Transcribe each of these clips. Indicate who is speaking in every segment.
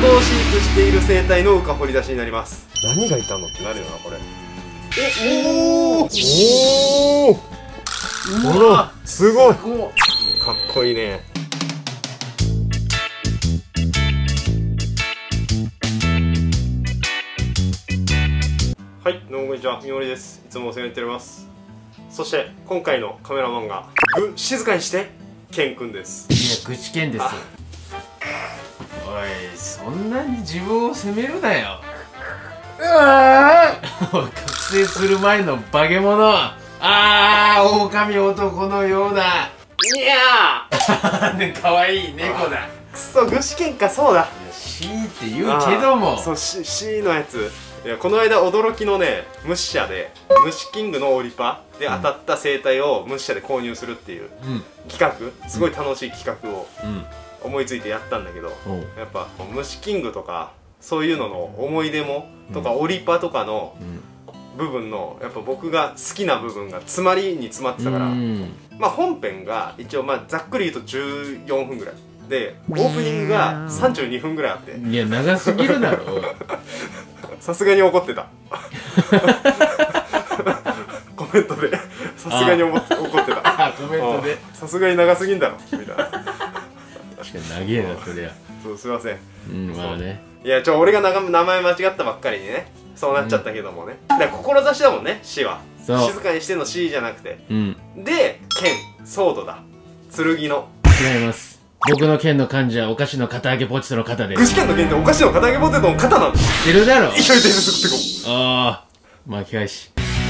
Speaker 1: を飼育している生態の羽化掘り出しになります。何がいたのってなるよなこれ。おおほらすごいかっこいいね。はい、どうもこんにちは、みおりです。いつもお世話になっております。そして今回のカメラマンが静かにしてケンくんです。
Speaker 2: いや、愚痴ケンですよ。おい、そんなに自分を責めるなよ。覚醒する前の化け物。狼男のようだ。
Speaker 1: いや
Speaker 2: ーね、かわいい猫だ。
Speaker 1: くそ、具志堅か。そうだ、
Speaker 2: シーって言うけども、
Speaker 1: そう、C のやつ。いや、この間驚きのね、虫舎で虫キングのオリパで当たった生態を虫舎で購入するっていう企画、すごい楽しい企画を思いついてやったんだけど、やっぱ虫キングとかそういうのの思い出もとかオリパとかの部分のやっぱ僕が好きな部分が詰まりに詰まってたから、まあ本編が一応まあざっくり言うと14分ぐらいで、オープニングが32分ぐらいあって、
Speaker 2: いや長すぎるだろ。
Speaker 1: さすがに怒ってた。コメントでさすがに怒ってた。
Speaker 2: コメントで
Speaker 1: さすがに長すぎんだろみたいな。
Speaker 2: 確かに長えなそりゃ。
Speaker 1: そう、すいません。
Speaker 2: まあね。い
Speaker 1: や、俺が名前間違ったばっかりにね、そうなっちゃったけどもね。だから志だもんね、死は。静かにしての死じゃなくて。で、剣、ソードだ。剣の。
Speaker 2: 違います。僕の剣の漢字はお菓子の片揚げポテトの肩です。
Speaker 1: 具志堅の剣ってお菓子の片揚げポテトの肩なんだ。
Speaker 2: 知ってるだろ。
Speaker 1: 一緒に伝説ってこう。
Speaker 2: ああ、巻き返し。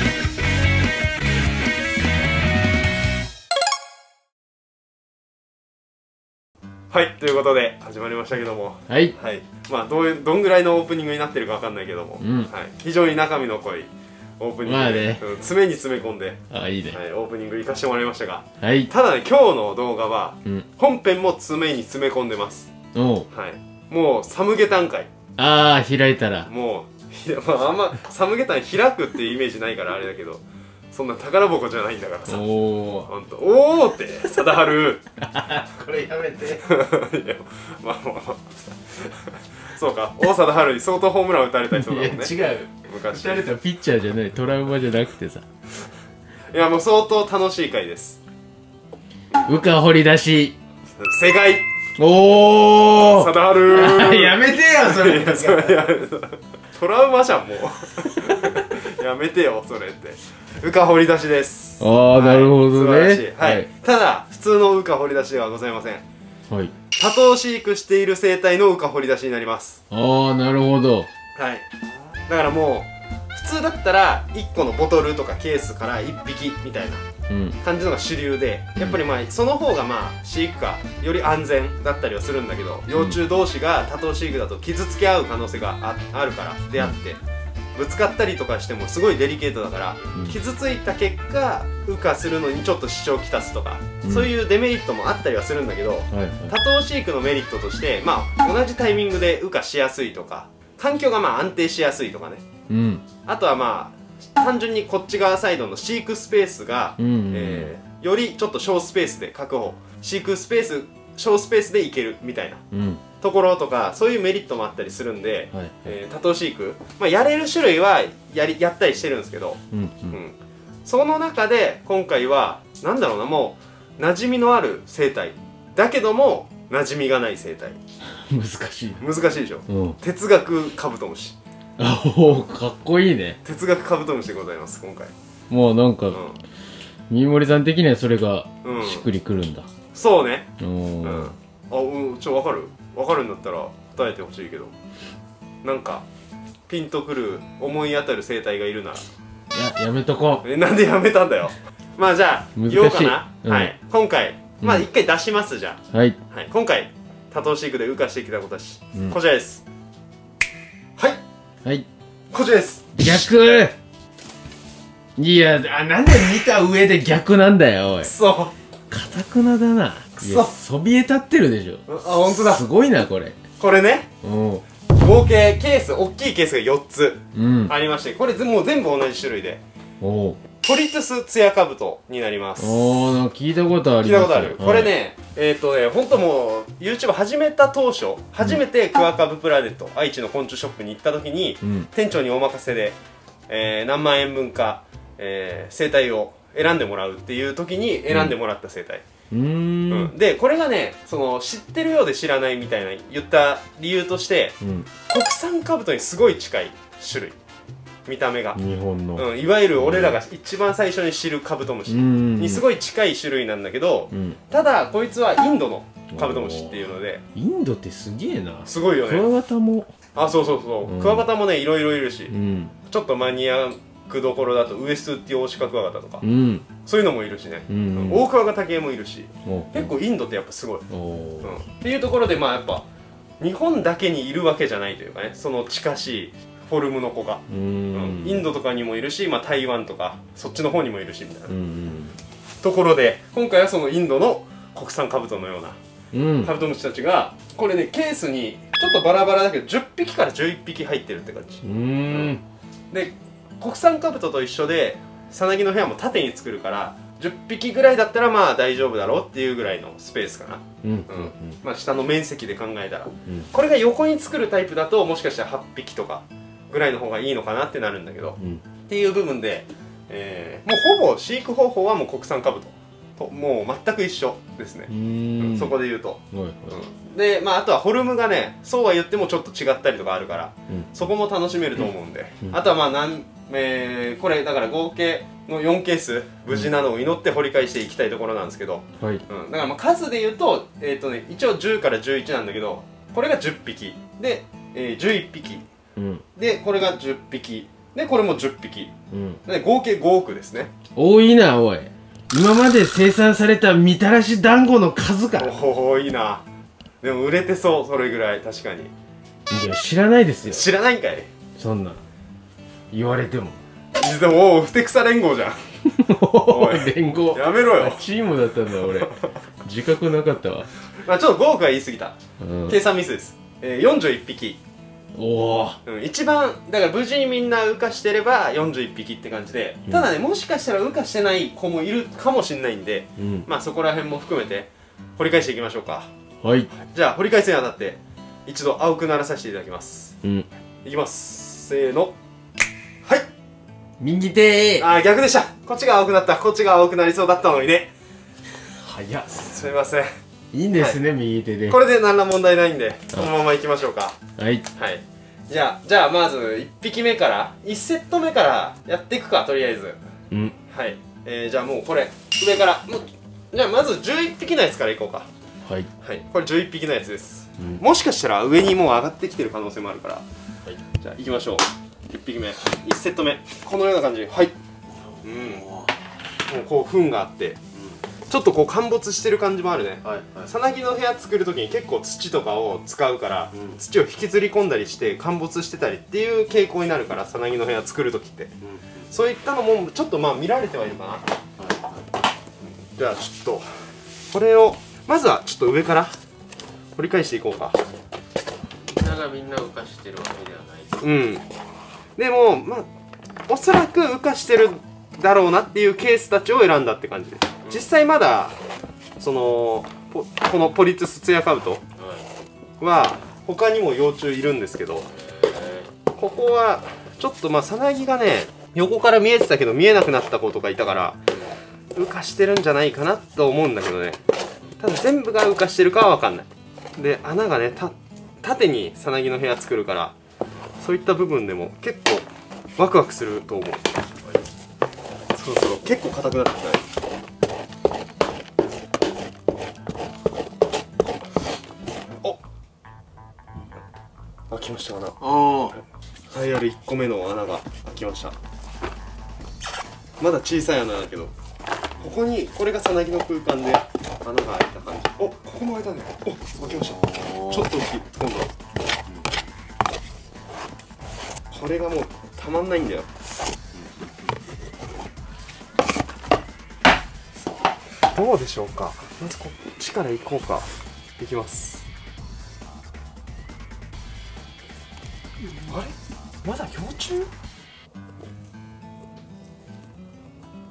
Speaker 1: はい、ということで始まりましたけども、
Speaker 2: はい、
Speaker 1: まあどんぐらいのオープニングになってるかわかんないけども、非常に中身の濃いオープニングで、詰めに詰め込んで、
Speaker 2: いいね、
Speaker 1: オープニング行かしてもらいましたが、
Speaker 2: た
Speaker 1: だね、今日の動画は本編も詰めに詰め込んでます。もうサムゲタン回、
Speaker 2: 開いたら
Speaker 1: もうあんまサムゲタン開くっていうイメージないからあれだけど、そんな宝箱じゃないんだからさ。おーって貞治
Speaker 2: これやめて。
Speaker 1: いや、まあそうか、王貞治に相当ホームラン打たれた人だもんね。
Speaker 2: いや違う、昔打たれたピッチャーじゃない、トラウマじゃなくてさ。
Speaker 1: いや、もう相当楽しい回です。
Speaker 2: 羽化掘り出し
Speaker 1: 正解。
Speaker 2: おお、
Speaker 1: 貞治
Speaker 2: やめてよそれ。
Speaker 1: トラウマじゃん、もう。やめてよそれって。羽化掘り出しです。
Speaker 2: なるほどね。
Speaker 1: ただ普通の羽化掘り出しではございません。多頭飼育している生態の羽化掘り出しになります。
Speaker 2: なるほど。
Speaker 1: だからもう普通だったら1個のボトルとかケースから1匹みたいな感じのが主流で、やっぱりまあその方がまあ飼育がより安全だったりはするんだけど、幼虫同士が多頭飼育だと傷つけ合う可能性があるから出会ってぶつかったりとかしてもすごいデリケートだから、傷ついた結果羽化するのにちょっと支障をきたすとか、そういうデメリットもあったりはするんだけど、多頭飼育のメリットとして、まあ同じタイミングで羽化しやすいとか、環境がまあ安定しやすいとかね、あとはまあ単純にこっち側サイドの飼育スペースがよりちょっと小スペースで確保、飼育スペース小スペースでいけるみたいなところとか、そういうメリットもあったりするんで、多頭飼育、まあ、やれる種類はやったりしてるんですけど、その中で今回はなんだろうな、もう馴染みのある生態だけども馴染みがない生態。
Speaker 2: 難しい
Speaker 1: でしょ。哲学カブトムシ。
Speaker 2: かっこいいね。
Speaker 1: 哲学カブトムシでございます。今回
Speaker 2: もうなんか三森さん的にはそれがしっくりくるんだ。
Speaker 1: そうね。分かるんだったら答えてほしいけど、なんかピンとくる思い当たる生態がいるなら。
Speaker 2: やめとこう。
Speaker 1: なんでやめたんだよ。まあじゃあ言おうかな。今回まあ一回出します。じゃあ今回多頭飼育で羽化してきた子たち、こちらです。こちらです。
Speaker 2: 逆。いや、なんで見た上で逆なんだよ、おい。
Speaker 1: そう。
Speaker 2: かたくなだな。そびえ立ってるでしょ。
Speaker 1: 本当だ。
Speaker 2: すごいな、これ。
Speaker 1: これね。合計ケース、大きいケースが4つありまして、これもう全部同じ種類で。 ポリトゥスツヤカブトになります。
Speaker 2: おー、なんか聞いたことあります。
Speaker 1: 聞いたことある、これね、ほんともう YouTube 始めた当初、初めてクワカブプラネット愛知の昆虫ショップに行った時に、店長にお任せで、何万円分か、生態を選んでもらうっていう時に選んでもらった生態、でこれがね、その知ってるようで知らないみたいな言った理由として、国産カブトにすごい近い種類、見た目が
Speaker 2: 日本の、
Speaker 1: いわゆる俺らが一番最初に知るカブトムシにすごい近い種類なんだけど、ただこいつはインドのカブトムシっていうので、
Speaker 2: インドってすげえな。
Speaker 1: すごいよね。
Speaker 2: クワガタも、
Speaker 1: あ、そうそうそう、クワガタもねいろいろいるし、ちょっとマニアックどころだとウエストっていうオオシカクワガタとか、そういうのもいるしね、オオクワガタ系もいるし、結構インドってやっぱすごい、っていうところで、まあやっぱ日本だけにいるわけじゃないというかね、その近しいフォルムの子が、インドとかにもいるし、まあ、台湾とかそっちの方にもいるしみたいな、ところで今回はそのインドの国産カブトのようなカブトムシたちが、これねケースにちょっとバラバラだけど10匹から11匹入ってるって感じ、で国産カブトと一緒でさなぎの部屋も縦に作るから10匹ぐらいだったらまあ大丈夫だろうっていうぐらいのスペースかな、まあ下の面積で考えたら、これが横に作るタイプだともしかしたら8匹とかぐらいの方がいいのかなってなるんだけど、っていう部分で、もうほぼ飼育方法はもう国産カブトともう全く一緒ですね、そこで言うと、でまああとはフォルムがね、そうは言ってもちょっと違ったりとかあるから、そこも楽しめると思うんで、あとはまあこれだから合計の4ケース無事なのを祈って掘り返していきたいところなんですけど、だからまあ数で言うと、一応10から11なんだけど、これが10匹で、11匹、でこれが10匹でこれも10匹、で合計5億ですね。
Speaker 2: 多いなおい。今まで生産されたみたらし団子の数か。
Speaker 1: おお、いいな。でも売れてそう、それぐらい。確かに。
Speaker 2: いや知らないですよ。
Speaker 1: 知らないんかい、
Speaker 2: そんな言われても。
Speaker 1: でもふてくさ連合じゃんおい
Speaker 2: 連合
Speaker 1: やめろよ。
Speaker 2: チームだったんだ俺。自覚なかったわ。
Speaker 1: まあちょっと5億は言い過ぎた、計算ミスです。41匹。
Speaker 2: おお、
Speaker 1: 一番だから無事にみんな羽化してれば41匹って感じで、ただね、もしかしたら羽化してない子もいるかもしれないんで、まあそこら辺も含めて掘り返していきましょうか。
Speaker 2: はい。
Speaker 1: じゃあ掘り返すにあたって一度青くならさせていただきます。いきます、せーの。はい、
Speaker 2: 右手
Speaker 1: あー逆でした。こっちが青くなった。こっちが青くなりそうだったのにね。
Speaker 2: 早っ。
Speaker 1: すみません。
Speaker 2: いいんですね、右手で。
Speaker 1: これで何ら問題ないんでこのままいきましょうか。
Speaker 2: はい。
Speaker 1: じゃあまず1匹目から1セット目からやっていくか、とりあえず。はい、じゃあもうこれ上からじゃあまず11匹のやつからいこうか。はい、これ11匹のやつです。もしかしたら上にもう上がってきてる可能性もあるから、じゃあいきましょう。1匹目、1セット目このような感じ。はい、もうこう糞があってちょっとこう陥没してる感じもあるね。さなぎの部屋作る時に結構土とかを使うから、土を引きずり込んだりして陥没してたりっていう傾向になるから、さなぎの部屋作る時って、そういったのもちょっとまあ見られてはいるかな。じゃあちょっとこれをまずはちょっと上から掘り返していこうか。
Speaker 2: みんな浮かしてるわけではない。
Speaker 1: でもまあおそらく浮かしてるだろうなっていうケースたちを選んだって感じで、実際まだそのこのポリトゥスツヤカブトは他にも幼虫いるんですけど、ここはちょっとまあさなぎがね横から見えてたけど見えなくなった子とかいたから羽化してるんじゃないかなと思うんだけどね。ただ全部が羽化してるかは分かんない。で穴がね縦にさなぎの部屋作るから、そういった部分でも結構ワクワクすると思う。そろそろ結構硬くなってきたね。開きました穴。栄えある1個目の穴が開きました。まだ小さい穴だけど、ここにこれがさなぎの空間で穴が開いた感じ。ここも開いたね。開きました。ちょっと大きい。今度はこれがもうたまんないんだよ。どうでしょうか。まずこっちから行こうか。いきます。あれまだ幼虫？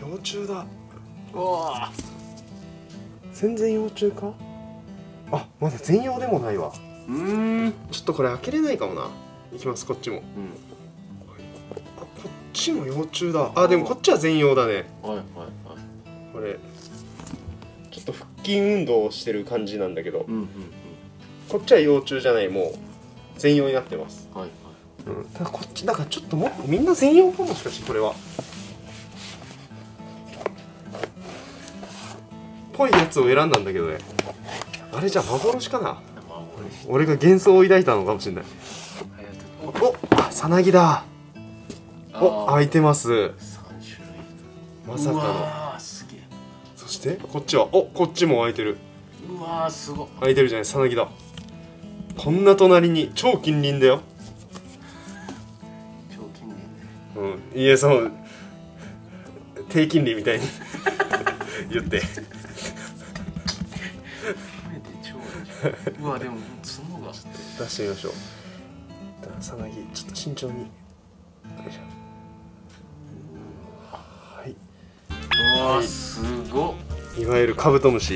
Speaker 1: 幼虫だ。
Speaker 2: うわ
Speaker 1: 全然幼虫か。あ、まだ全幼でもないわ。ちょっとこれ開けれないかもな。いきます、こっちも。あ、こっちも幼虫だ。あ、でもこっちは全幼だね。
Speaker 2: はいはいはい。
Speaker 1: これちょっと腹筋運動をしてる感じなんだけど、こっちは幼虫じゃない、もう全幼になってます。
Speaker 2: はいはい。
Speaker 1: ただこっちだからちょっともっとみんな全幼かもしかして。これはぽいやつを選んだんだけどね。あれじゃ幻かな。俺が幻想を抱いたのかもしれない。お、さなぎだ。お、開いてます。
Speaker 2: 3種類。
Speaker 1: まさかの。
Speaker 2: すげえ。
Speaker 1: そしてこっちは、お、こっちも開いてる。
Speaker 2: うわー、すごい。
Speaker 1: 開いてるじゃない、さなぎだ。こんな隣に超近隣だよ。
Speaker 2: 超近隣ね。
Speaker 1: いや、そう低金利みたいに言って
Speaker 2: うわ、でも角が
Speaker 1: 出してみましょう。さなぎちょっと慎重に。よいしょ。はい。
Speaker 2: うわ、すごっ。
Speaker 1: いわゆるカブトムシ。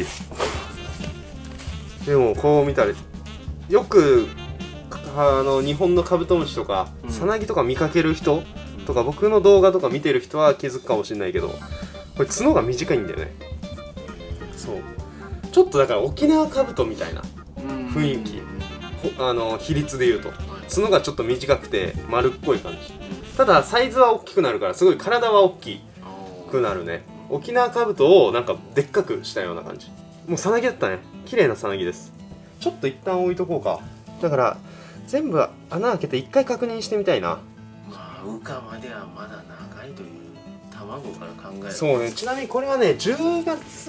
Speaker 1: でもこう見たらよく日本のカブトムシとかさなぎとか見かける人とか、僕の動画とか見てる人は気づくかもしれないけど、これ角が短いんだよね。そうちょっとだから沖縄カブトみたいな雰囲気、比率でいうと角がちょっと短くて丸っこい感じ。ただサイズは大きくなるから、すごい体は大きくなるね。沖縄カブトをなんかでっかくしたような感じ。もうさなぎだったね。綺麗なさなぎです。ちょっと一旦置いとこうか。だから全部穴開けて一回確認してみたいな。
Speaker 2: まあ羽化まではまだ長いという卵から考える。
Speaker 1: そうね。ちなみにこれはね10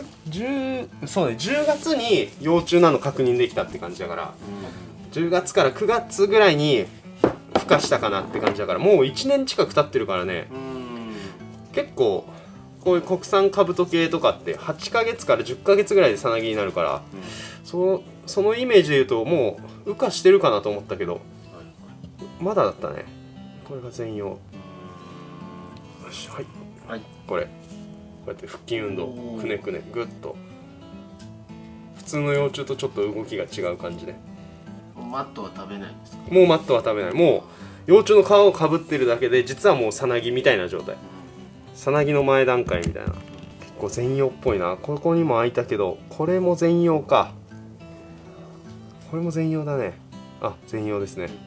Speaker 1: 月に幼虫なの確認できたって感じだから、10月から9月ぐらいに孵化したかなって感じだから、もう1年近く経ってるからね。結構こういう国産カブト系とかって8ヶ月から10ヶ月ぐらいでさなぎになるから、そのイメージで言うともう羽化してるかなと思ったけど、まだだったね。これが全幼。よし、はい、はい、こうやって腹筋運動、くねくねグッと。普通の幼虫とちょっと動きが違う感じね。
Speaker 2: マットは食べないんですか？
Speaker 1: もうマットは食べない。もう幼虫の皮をかぶってるだけで実はもうさなぎみたいな状態。さなぎの前段階みたいな。結構全幼っぽいな。ここにも開いたけど、これも全幼か。これも全幼だね。あ、全幼ですね。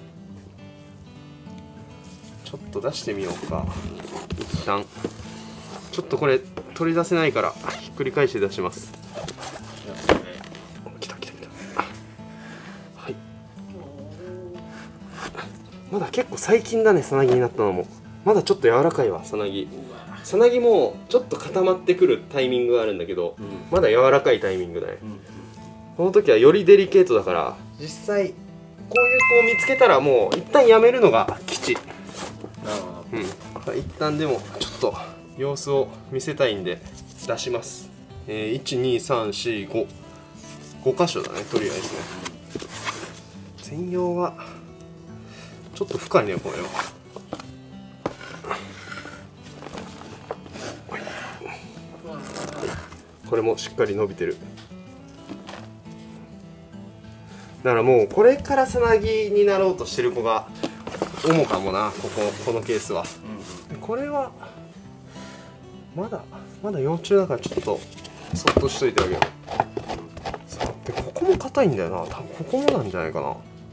Speaker 1: ちょっと出してみようか。一旦ちょっとこれ取り出せないからひっくり返して出します。来た来た来た。はい。まだ結構最近だね、さなぎになったのも。まだちょっと柔らかいわ、さなぎ。さなぎもちょっと固まってくるタイミングがあるんだけど、まだ柔らかいタイミングだね。この時はよりデリケートだから、実際こういう子を見つけたらもう一旦やめるのが吉。一旦でもちょっと様子を見せたいんで出します。12345箇所だね、とりあえずね。全幼はちょっと深いね、これは。これもしっかり伸びてる。だからもうこれからさなぎになろうとしてる子が主かもな、このケースは。これはまだ幼虫だからちょっとそっとしといてあげよう。さあ、でここも硬いんだよな。多分ここもなんじゃないかな。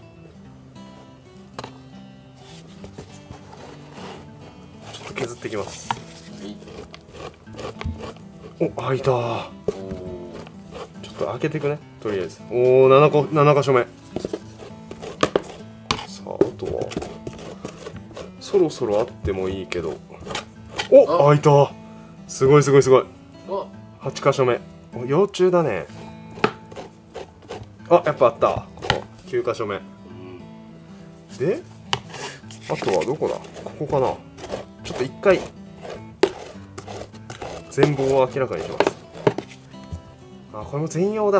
Speaker 1: ちょっと削っていきます。お、開いた。ちょっと開けていくね、とりあえず。おお、7箇所目。さあ、あとはそろそろあってもいいけど。お、開いた。すごいすごいすごい。8箇所目。幼虫だね。あ、やっぱあった。ここ9箇所目で、あとはどこだ。ここかな。ちょっと一回全貌を明らかにします。あ、これも全幼だ。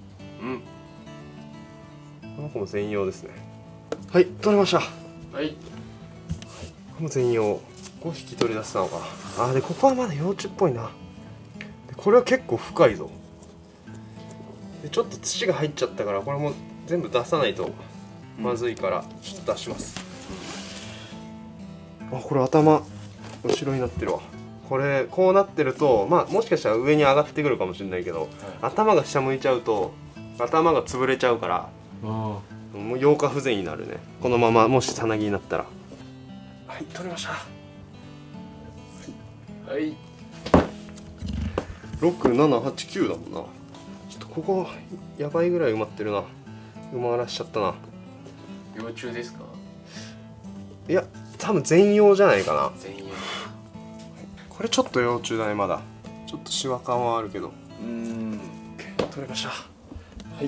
Speaker 1: この子も全幼ですね。はい、取れました。はい、これも全幼。 5匹取り出したのかな。あ、でここはまだ幼虫っぽいな。でこれは結構深いぞ。でちょっと土が入っちゃったから、これも全部出さないとまずいからちょっと出します。あ、これ頭後ろになってるわ。これこうなってると、まあもしかしたら上に上がってくるかもしれないけど、頭が下向いちゃうと頭が潰れちゃうから、もう溶化不全になるね。このままもしさなぎになったら。はい、取れました。はい、6、7、8、9だもんな。ちょっとここやばいぐらい埋まってるな。埋まらしちゃったな。
Speaker 2: 幼虫ですか？
Speaker 1: いや、多分全幼じゃないかな。
Speaker 2: 全幼。
Speaker 1: これちょっと幼虫だね。まだちょっとシワ感はあるけど。取れました。はい。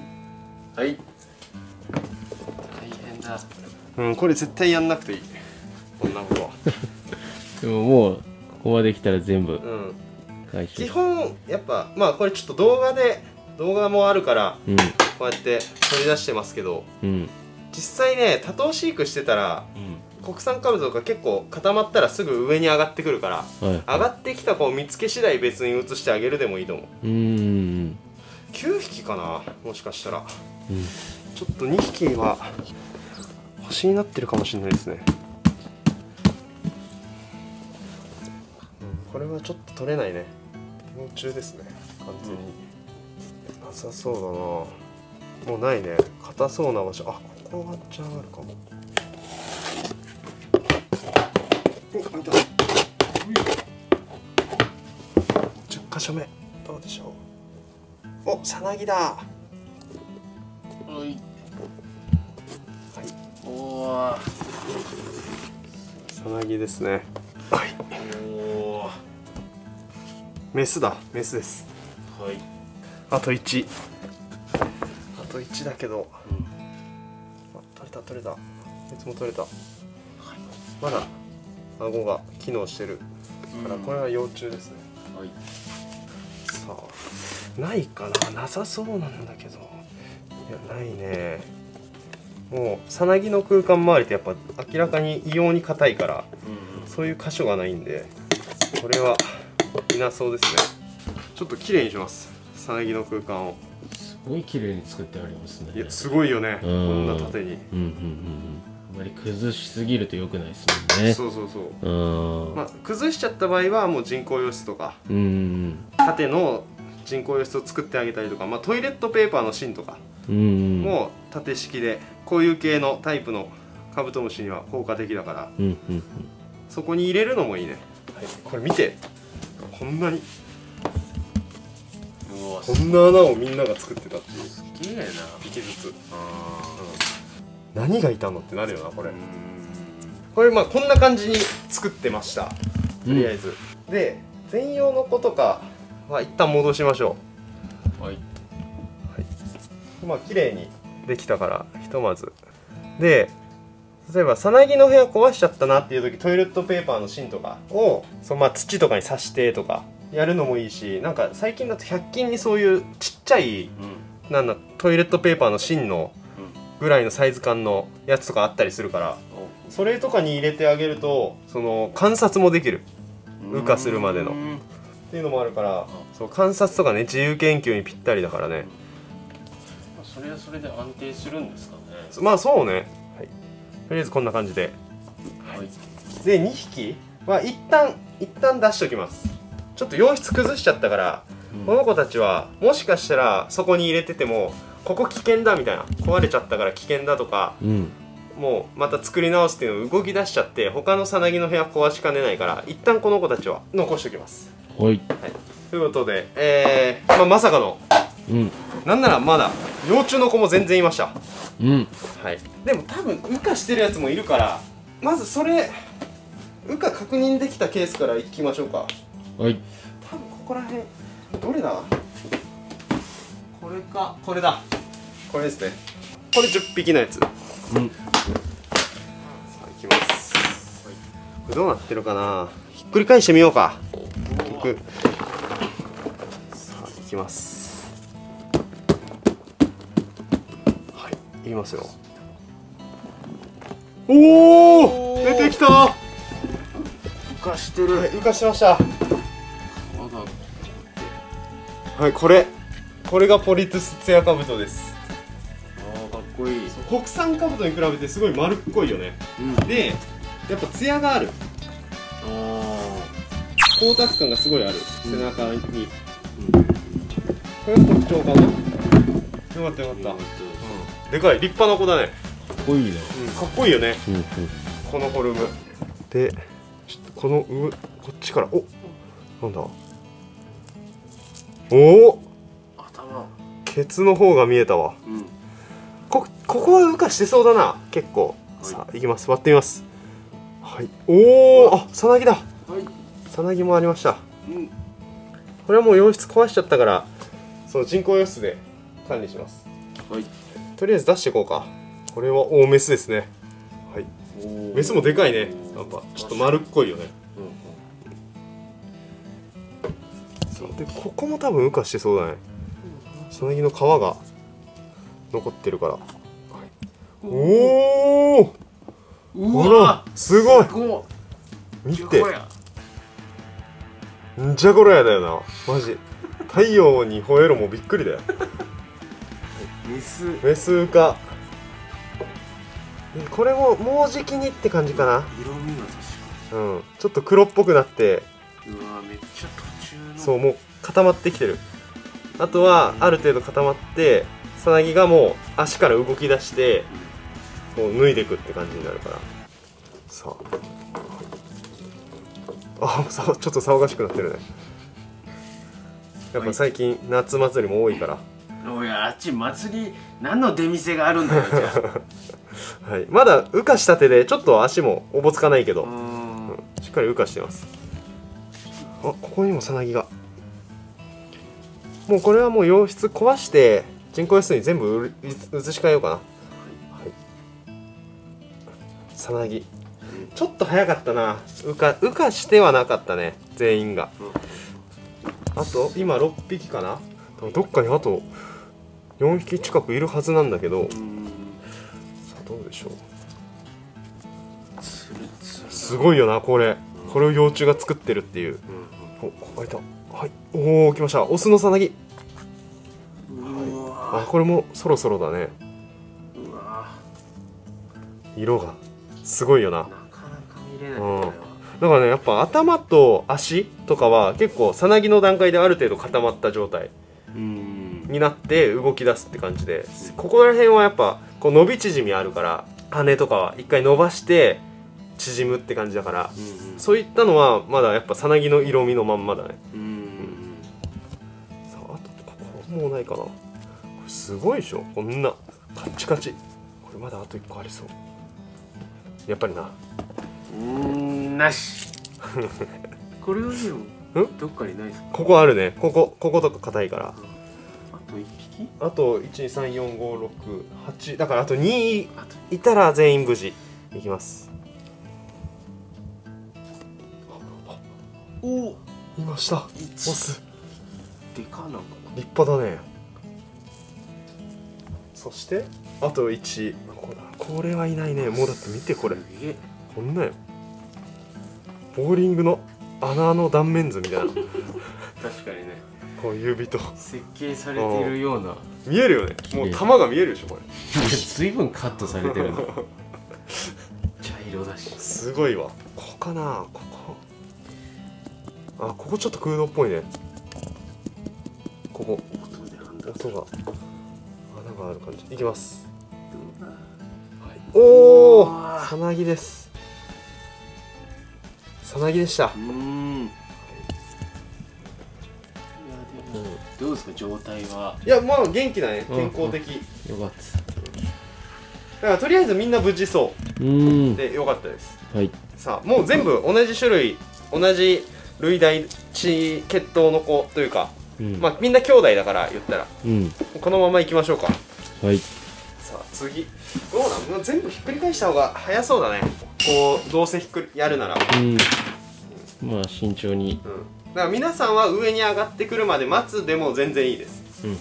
Speaker 2: はい。大変だ。
Speaker 1: これ絶対やんなくていい。こんなことは。
Speaker 3: でももうここまで来たら全部回収。
Speaker 1: 基本やっぱまあこれちょっと動画もあるから、こうやって取り出してますけど、実際ね多頭飼育してたら、国産カブトとか結構固まったらすぐ上に上がってくるから、上がってきた子を見つけ次第別に移してあげるでもいいと思う。9匹かな、もしかしたら。ちょっと2匹は星になってるかもしれないですね。これはちょっと取れないね。幼虫ですね、完全に。なさそうだな。もうないね。硬そうな場所。あ、ここワンチャンあるかも。10箇所目どうでしょう。お、さなぎだ。はい。
Speaker 2: おお。
Speaker 1: さなぎですね。はい。おお。メスだ。メスです。はい。あと1。あと1だけど。取れた取れた。別も取れた。まだ顎が機能してるから、これは幼虫ですね。はい。さあ、ないかな。なさそうなんだけど。いや、ないね。もうさなぎの空間周りってやっぱ明らかに異様に硬いから、そういう箇所がないんで、これはいなそうですね。ちょっと綺麗にします、さなぎの空間を。
Speaker 3: すごい綺麗に作ってありますね。
Speaker 1: いや、すごいよね、こんな縦に。
Speaker 3: あまり崩しすぎると良くないですもんね。
Speaker 1: そうそうそう。まあ崩しちゃった場合はもう人工洋室とか、縦の人工洋室を作ってあげたりとか、まあトイレットペーパーの芯とかもう縦式で、こういう系のタイプのカブトムシには効果的だから、そこに入れるのもいいね。はい、これ見て、こんなにこんな穴をみんなが作ってたっていう。
Speaker 2: すげえな。
Speaker 1: 1匹ずつ。何がいたのってなるよな、これ。これまあこんな感じに作ってました、とりあえず。で全容の子とかは一旦戻しましょう。はい、まあ綺麗にできたからひとまずで、例えばさなぎの部屋壊しちゃったなっていう時、トイレットペーパーの芯とかをまあ土とかに刺してとかやるのもいいし、なんか最近だと100均にそういうちっちゃい、トイレットペーパーの芯のぐらいのサイズ感のやつとかあったりするから、それとかに入れてあげるとその観察もできる、羽化するまでのっていうのもあるから、そう観察とかね、自由研究にぴったりだからね。
Speaker 2: それはそれで安定するんですかね。
Speaker 1: まあそうね、はい、とりあえずこんな感じで、はい、で2匹は一旦出しときます。ちょっと洋室崩しちゃったから、この子たちはもしかしたらそこに入れててもここ危険だみたいな、壊れちゃったから危険だとか、もうまた作り直すっていうのを動き出しちゃって他のさなぎの部屋壊しかねないから、一旦この子たちは残しておきます。はい、ということで、まさかの、なんならまだ幼虫の子も全然いました。はい、でも多分羽化してるやつもいるから、まずそれ羽化確認できたケースからいきましょうか。はい、多分ここら辺どれだ、これかこれだ、これですね。これ10匹のやつ。さあいきます。これどうなってるかな、ひっくり返してみようか。さあいきます。はい、いきますよ。おお、出てきた。
Speaker 2: かしてる。
Speaker 1: はい、浮かしました。
Speaker 2: まだ。
Speaker 1: はい、これがポリトゥスツヤカブトです。
Speaker 2: ああ、かっこいい。
Speaker 1: 国産カブトに比べてすごい丸っこいよね。
Speaker 2: うん。
Speaker 1: でやっぱツヤがある、光沢感がすごいある、背中に、これが特徴かな。よかったよかった、でかい立派な子だね。
Speaker 3: かっこいいね。
Speaker 1: かっこいいよね、
Speaker 3: うんうん。
Speaker 1: このフォルムで。ちょっとこのこっちから、お、なんだ、おお、
Speaker 2: 頭。
Speaker 1: ケツの方が見えたわ。
Speaker 2: うん。
Speaker 1: ここは羽化してそうだな、結構。さあ、いきます。割ってみます。はい。おお、あ、さなぎだ。
Speaker 2: はい。
Speaker 1: さなぎもありました。
Speaker 2: うん。
Speaker 1: これはもう洋室壊しちゃったから、その人工洋室で管理します。
Speaker 2: はい。
Speaker 1: とりあえず出していこうか。これは大メスですね。はい。メスもでかいね。やっぱちょっと丸っこいよね。そうで、ここも多分羽化してそうだね。さなぎの皮が残ってるから。はい、おお。ほら、すごい。見て。んじゃこらやだよな、マジ。太陽に吠えろもびっくりだよ。メス羽化。これももうじきにって感じかな。
Speaker 2: 色味が確か
Speaker 1: に。うん、ちょっと黒っぽくなって。
Speaker 2: うわ、めっちゃ途中の。
Speaker 1: そう、もう固まってきてる。あとはある程度固まって、さなぎがもう足から動き出して、こう脱いでいくって感じになるから。さあ、ちょっと騒がしくなってるね。やっぱ最近夏祭りも多いから。
Speaker 2: おい、あっち祭り何の出店があるんだよ。じゃ
Speaker 1: あはい、まだ羽化したてでちょっと足もおぼつかないけど、しっかり羽化してます。あ、ここにもさなぎが。もうこれはもう洋室壊して人工洋室に全部移し替えようかな。はい、さなぎちょっと早かったな。羽化してはなかったね、全員が。あと今6匹かな。どっかにあと4匹近くいるはずなんだけど、さあどうでしょう。すごいよな、これを幼虫が作ってるっていう。お、開いた。はい、おお、来ました、オスのさなぎ。あ、これもそろそろだね。色がすごいよな。
Speaker 2: なかなか見れない。
Speaker 1: だからね、やっぱ頭と足とかは結構さなぎの段階である程度固まった状態になって動き出すって感じで、ここら辺はやっぱこう伸び縮みあるから、羽とかは一回伸ばして縮むって感じだから、そういったのはまだやっぱさなぎの色味のまんまだね。さあ、あとここもうないかな。これすごいでしょ、こんなカッチカチ。これまだあと1個ありそう。やっぱりな。
Speaker 2: なし。これはでもどっかにないですか。
Speaker 1: ここあるね。こことか硬いから。
Speaker 2: あと1匹。
Speaker 1: あと1234568だから、あと2いたら全員無事いきます。おお、いました、オス。
Speaker 2: でかなんか
Speaker 1: 立派だね。そしてあと1。これはいないね。もうだって見て、これこんなよ。ボーリングの穴の断面図みたいな。
Speaker 2: 確かにね。
Speaker 1: こう指と
Speaker 2: 設計されているような。
Speaker 1: 見えるよね。もう玉が見えるでしょ、これ。
Speaker 3: 随分カットされてるの。
Speaker 2: 茶色だし。
Speaker 1: すごいわ。ここかな、ここ。あ、ここちょっと空洞っぽいね。ここ音が穴がある感じ。いきます。はい、おお、さなぎです。さなぎでした。
Speaker 2: どうですか、状態は。
Speaker 1: いや、まあ元気だね、健康的。
Speaker 3: よかった。
Speaker 1: だからとりあえずみんな無事そうでよかったです。
Speaker 3: はい。さ
Speaker 1: あ、もう全部同じ種類、同じ類大血統の子というか、まあみんな兄弟だから言ったら、このまま行きましょうか。はい。さあ次どうなん？全部ひっくり返した方が早そうだね。こうどうせやるなら。
Speaker 3: まあ慎重に。
Speaker 1: だから皆さんは上に上がってくるまで待つでも全然いいです。はい。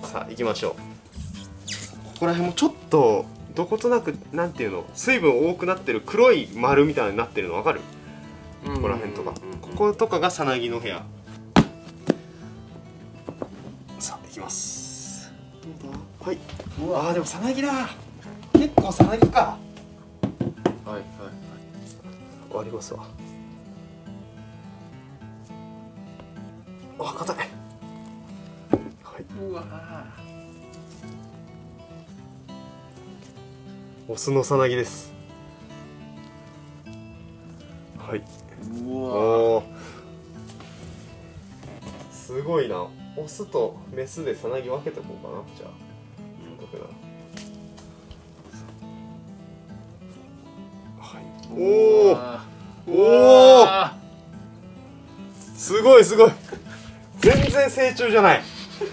Speaker 1: さあ行きましょう。ここら辺もちょっとどことなく、なんていうの、水分多くなってる黒い丸みたいになってるの分かる？ ここら辺とか、こことかがさなぎの部屋。さあ行きます。はい。ああでもさなぎだ。結構さなぎか。
Speaker 2: はいはいはい。
Speaker 1: 終わりますわ。あ、硬い。はい。
Speaker 2: うわ
Speaker 1: オスのさなぎです。はい。
Speaker 2: うわ
Speaker 1: おー、すごいな。オスとメスでさなぎ分けておこうかな。じゃあ僕なら。はい。おおお、すごいすごい。全然成長じゃない。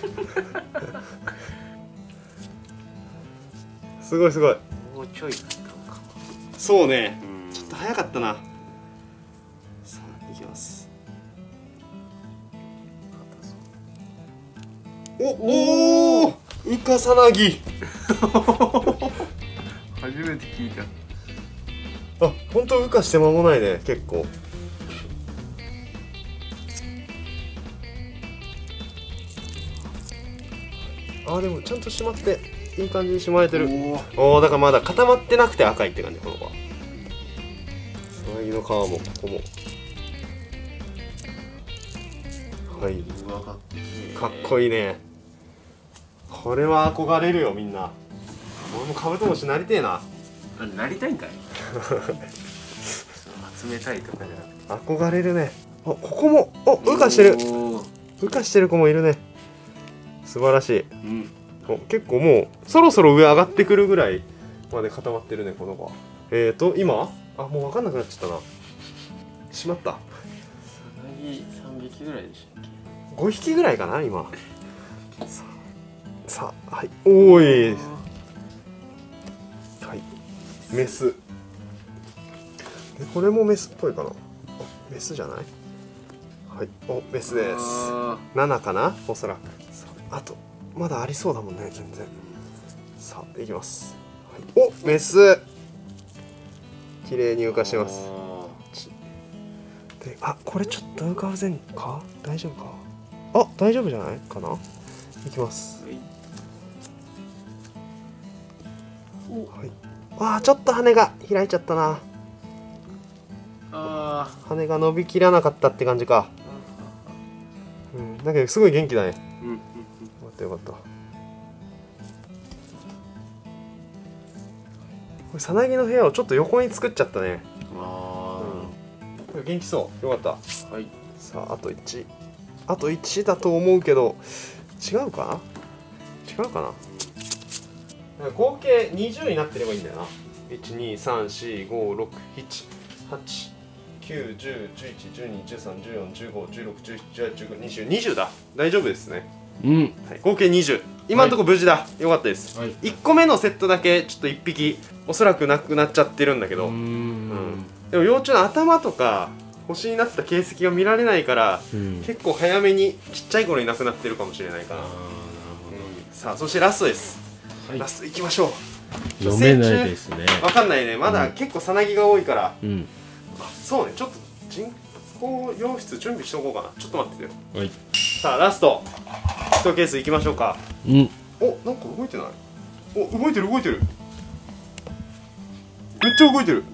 Speaker 1: すごいすごい。
Speaker 2: もうちょいだったのか。
Speaker 1: そうね、ちょっと早かったな。さあいきます。おお、ウカサナギ。
Speaker 2: 初めて聞いた。
Speaker 1: あ、本当羽化して間もないね、結構。あ、でもちゃんとしまっていい感じにしまえてる。おお、だからまだ固まってなくて赤いって感じ。この子はさなぎの皮もここも。はい、かっこいいね。これは憧れるよみんな。俺もカブトムシなりてえな。
Speaker 2: なりたいんかい。集めたいとかじゃなくて
Speaker 1: 憧れるね。あ、ここも羽化してる。羽化してる子もいるね。素晴らしい。結構もうそろそろ上上がってくるぐらいまで固まってるねこの子は。今もう分かんなくなっちゃったな。しまった。
Speaker 2: さなぎ3匹ぐらいでしたっけ。
Speaker 1: 5匹ぐらいかな今。さあ、はい、おーい。はい、メスで、これもメスっぽいかな。メスじゃない。はい、お、メスです。7かなおそらく。あとまだありそうだもんね全然。さあいきます。はい、お、メス。綺麗に浮かしてます。で、あ、これちょっと浮かぶぜんか。大丈夫か。あ、大丈夫じゃないかな。いきます。はい。あー、ちょっと羽が開いちゃったな。羽が伸びきらなかったって感じか。うん、だけどすごい元気だね。よかったよかった。これさなぎの部屋をちょっと横に作っちゃったね。元気そう。よかった。はい。さあ、あと1。あと1だと思うけど違うかな。違うかな。合計20になってればいいんだよな。1234567891011121314151617181920だ。大丈夫ですね。はい、合計20。今のところ無事だ。よかったです。1個目のセットだけちょっと1匹おそらくなくなっちゃってるんだけど、でも幼虫の頭とか星になった形跡が見られないから、結構早めにちっちゃい頃になくなってるかもしれないかな。さあ、そしてラストです。ラストいきましょう。
Speaker 3: 読めないですね。
Speaker 1: わかんないね。まだ結構さなぎが多いから。あ、そうね。ちょっと人工洋室準備しておこうかな。ちょっと待っててよ。はい。さあラスト1ケースいきましょうか。お、なんか動いてない。お、動いてる動いてる。めっちゃ動いてる。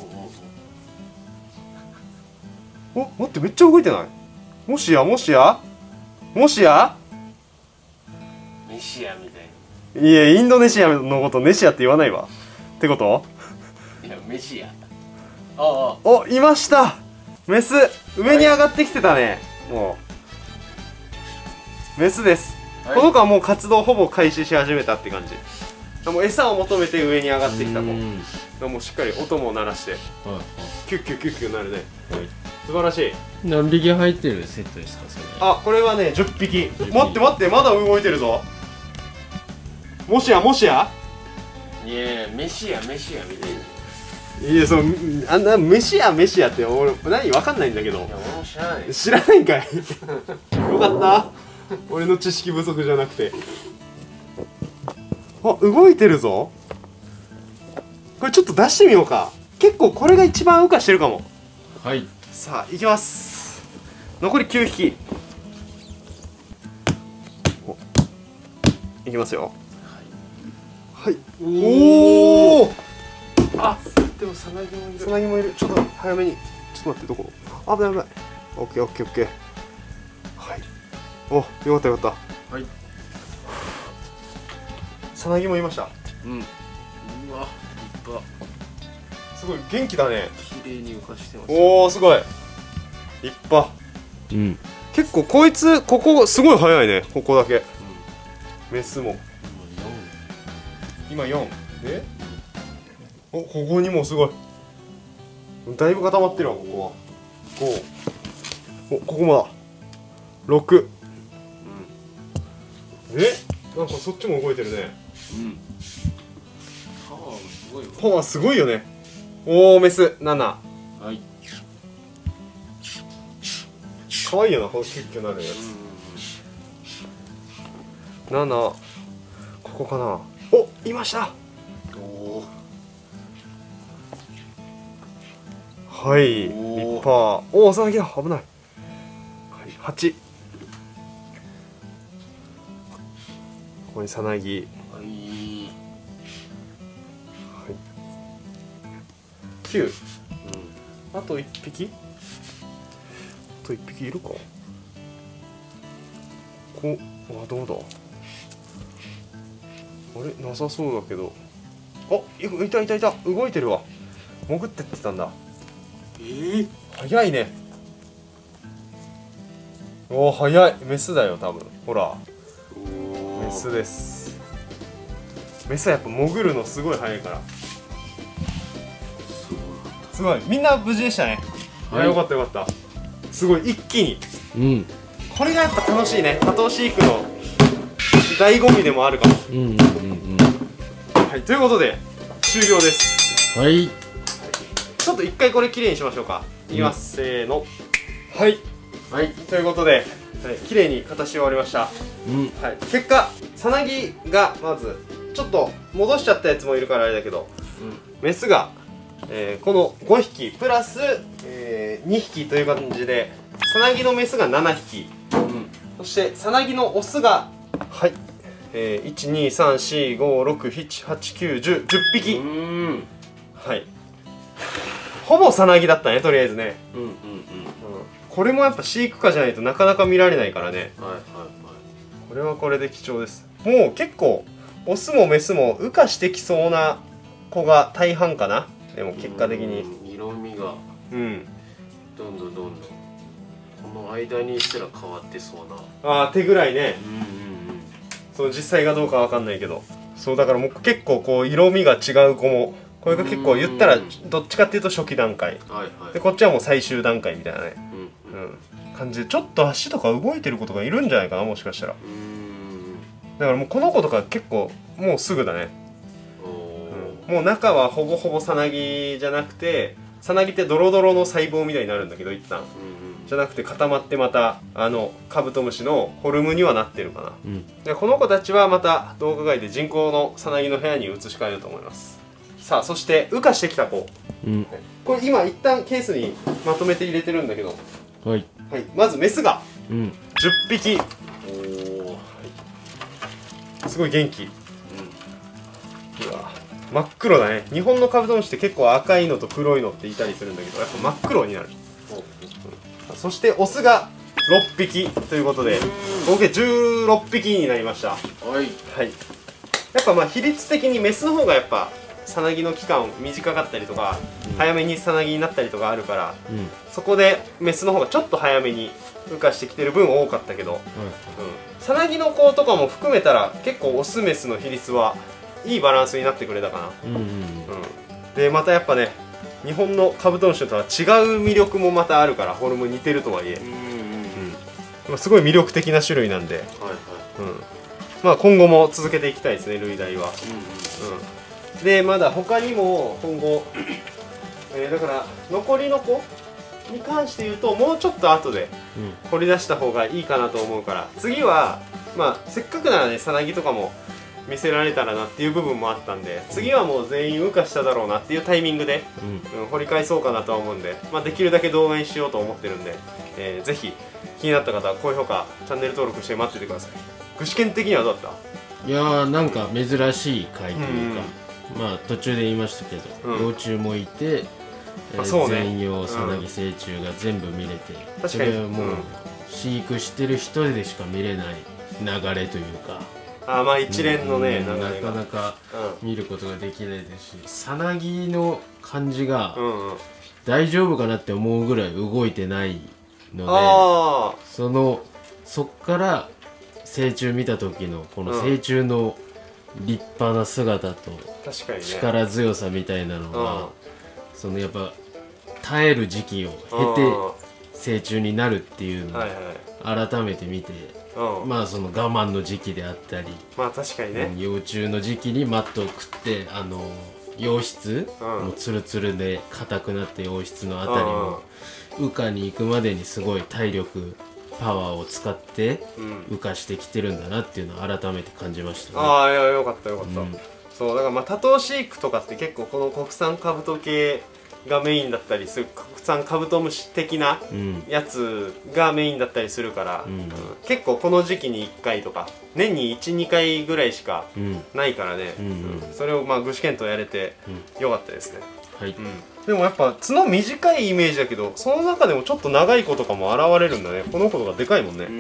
Speaker 1: お、待って、めっちゃ動いてない。もしやもしやもしや
Speaker 2: メシアみたいな。
Speaker 1: いや、インドネシアのことネシアって言わないわ。ってこと？
Speaker 2: いや、メシア。お、
Speaker 1: いました。メス、上に上がってきてたね。もうメスです。この子はもう活動ほぼ開始し始めたって感じ。もう餌を求めて上に上がってきた子。もうしっかり音も鳴らしてキュッキュッキュッキュなるね。素晴らしい。
Speaker 3: 何匹入ってるセットですかそれ。
Speaker 1: あ、これはね10匹。待って待って、まだ動いてるぞ。もしやもしや。
Speaker 2: いや、メシアメシアみたいな。
Speaker 1: いや、そのあんなメシアメシアって俺何わかんないんだけど。いや、
Speaker 2: 俺も知らない。
Speaker 1: 知らないんかい。よかった。俺の知識不足じゃなくて。あ、動いてるぞ。これちょっと出してみようか。結構これが一番羽化してるかも。
Speaker 3: はい。
Speaker 1: さあいきます。残り9匹。いきますよ。はい。おお。あ、でもさなぎもいる。さなぎもいる。ちょっと早めに。ちょっと待って、どこ。危ない危ない。オッケーオッケーオッケー。はい。お、よかったよかった。はい。さなぎもいました。
Speaker 2: うん。うわ、立派。
Speaker 1: すごい元気だね。
Speaker 2: 綺麗に浮かしてます。
Speaker 1: おお、すごい。立派。
Speaker 3: うん。
Speaker 1: 結構こいつここすごい早いね。ここだけ。メスも今4で、お、ここにもすごいだいぶ固まってるわ。ここは5、お、ここもだ6、なんかそっちも動いてるね。
Speaker 2: パワーすごいわ。
Speaker 1: パワーすごいよね。おお、メス7。はい。かわいいよな、このキュッキュなるやつ。7、ここかな。お、いました。お、はい、立派。おお、さなぎだ。危ない。はい、8。ここにさなぎ。はい、9。あと1匹。あと1匹いるか。あ、どうだ。あれ、なさそうだけど。あ、いたいたいた。動いてるわ。潜ってってたんだ。早いね。おお、早い。メスだよ、多分。ほら。メスです。メスはやっぱ潜るのすごい早いから。すごい。みんな無事でしたね。はい、よかったよかった。すごい、一気に。うん。これがやっぱ楽しいね。多頭飼育の醍醐味でもあるかも。はい、ということで終了です。はい。ちょっと一回これきれいにしましょうか。いきます、せーの。はいはい、ということで、きれいに形終わりました。はい、結果さなぎがまずちょっと戻しちゃったやつもいるからあれだけど、メスが、この5匹プラス、2匹という感じでさなぎのメスが7匹、そしてさなぎのオスがはい、12345678910匹。はい、ほぼさなぎだったね、とりあえずね。これもやっぱ飼育下じゃないとなかなか見られないからね。これはこれで貴重です。もう結構オスもメスも羽化してきそうな子が大半かな。でも結果的に
Speaker 2: 色味がどんどんこの間にしたら変わってそう
Speaker 1: な。手ぐらいね。そう、実際がどうかわかんないけど、そうだからもう結構こう色味が違う子も、これが結構言ったらどっちかっていうと初期段階で、こっちはもう最終段階みたいなね、感じで、ちょっと足とか動いてる子とかいるんじゃないかな、もしかしたら。だからもうこの子とか結構もうすぐだね。もう中はほぼほぼさなぎじゃなくて、さなぎってドロドロの細胞みたいになるんだけど、一旦じゃなくて固まってまたカブトムシのフォルムにはなってるかな。でこの子たちはまた動画外で人工のさなぎの部屋に移し替えようと思います。さあ、そして羽化してきた子、これ今一旦ケースにまとめて入れてるんだけど、はい、まずメスが10匹。すごい元気。うわ、真っ黒だね。日本のカブトムシって結構赤いのと黒いのっていたりするんだけど、やっぱ真っ黒になる。そしてオスが6匹ということで合計16匹になりました。はい、やっぱまあ比率的にメスの方がやっぱさなぎの期間短かったりとか、早めにさなぎになったりとかあるから、そこでメスの方がちょっと早めに羽化してきてる分多かったけど、さなぎの子とかも含めたら結構オスメスの比率はいいバランスになってくれたかな。でまたやっぱね、日本のカブトムシとは違う魅力もまたあるから、フォルム似てるとはいえ、すごい魅力的な種類なんで、まあ今後も続けていきたいですね、類題は。でまだ他にも今後、だから残りの子に関して言うともうちょっと後で掘り出した方がいいかなと思うから、次はまあせっかくならね、さなぎとかも見せられたらなっていう部分もあったんで、次はもう全員羽化しただろうなっていうタイミングで、掘り返そうかなとは思うんで、できるだけ動画にしようと思ってるんで、ぜひ気になった方は高評価チャンネル登録して待っててください。具志堅的にはどうだった？
Speaker 3: いやー、なんか珍しい回というか、途中で言いましたけど、幼虫もいて、全容、さなぎ、成虫が全部見れて、それはもう飼育してる人でしか見れない流れというか、
Speaker 1: 一連のね、
Speaker 3: なかなか見ることができないですし、さなぎの感じが大丈夫かなって思うぐらい動いてないので、そっから成虫見た時のこの成虫の立派な姿と力強さみたいなのが、やっぱ耐える時期を経て成虫になるっていうのを改めて見て、その我慢の時期であったり、
Speaker 1: 確かにね、
Speaker 3: 幼虫の時期にマットを食って洋室もツルツルで硬くなって洋室のあたりも羽化に行くまでにすごい体力パワーを使って羽化してきてるんだなっていうのを改めて感じましたね。
Speaker 1: いや、よかったよかった。そうだから多頭飼育とかって結構この国産カブト系がメインだったりする、国産カブトムシ的なやつがメインだったりするから、結構この時期に1回とか年に 1,2 回ぐらいしかないからね、それを具志堅とやれてよかったですね。でもやっぱ角短いイメージだけど、その中でもちょっと長い子とかも現れるんだね。この子とかでかいもんね。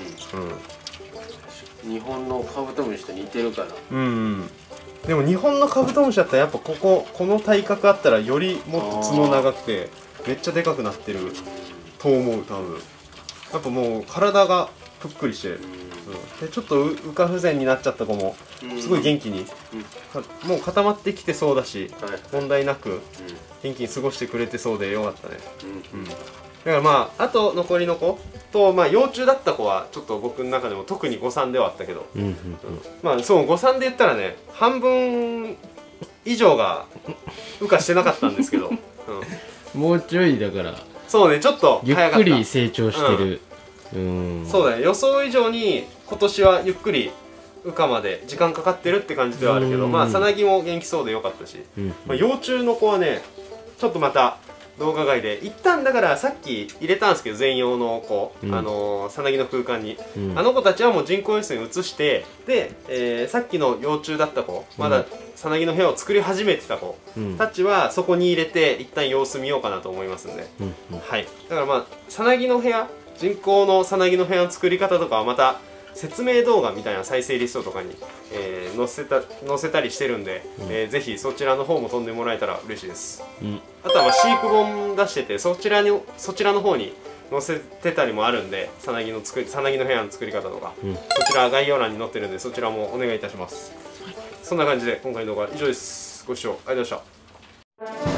Speaker 2: 日本のカブトムシと似てるから。
Speaker 1: でも日本のカブトムシだったらやっぱこの体格あったらよりもっと角長くてめっちゃでかくなってると思う。多分やっぱもう体がぷっくりしてる。でちょっと羽化不全になっちゃった子もすごい元気に、もう固まってきてそうだし、問題なく元気に過ごしてくれてそうでよかったね。だからあと残りの子と幼虫だった子はちょっと僕の中でも特に誤算ではあったけど、そう誤算で言ったらね、半分以上が羽化してなかったんですけど、
Speaker 3: もうちょいだから
Speaker 1: そうね、ちょっと
Speaker 3: ゆっくり成長してる。
Speaker 1: そうだね、予想以上に今年はゆっくり羽化まで時間かかってるって感じではあるけど、さなぎも元気そうでよかったし、幼虫の子はねちょっとまた動画外で一旦、だからさっき入れたんですけど、全容の子、さなぎの空間に、あの子たちはもう人工衛星に移して、で、さっきの幼虫だった子、まださなぎの部屋を作り始めてた子たちはそこに入れて一旦様子見ようかなと思いますんで、はい。だからさなぎの部屋、人工のさなぎの部屋の作り方とかはまた説明動画みたいな再生リストとかに、載せたりしてるんで、ぜひそちらの方も飛んでもらえたら嬉しいです。あとは飼育本出してて、そちらの方に載せてたりもあるんで、さなぎの部屋の作り方とか、そちら概要欄に載ってるんで、そちらもお願いいたします。そんな感じで今回の動画は以上です。ご視聴ありがとうございました。